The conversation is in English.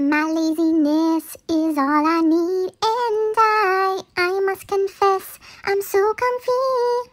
My laziness is all I need, and I must confess, I'm so comfy.